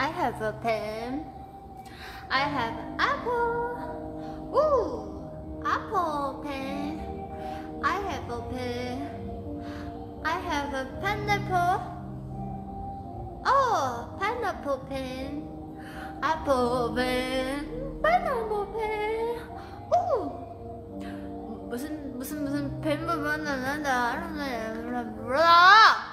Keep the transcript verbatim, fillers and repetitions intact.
I have a pen. I have apple. Ooh, apple pen. I have a pen. I have a pineapple. Oh, pineapple pen. Apple pen. Pineapple pen. Ooh. 무슨 무슨 무슨 펜 부분 나는다.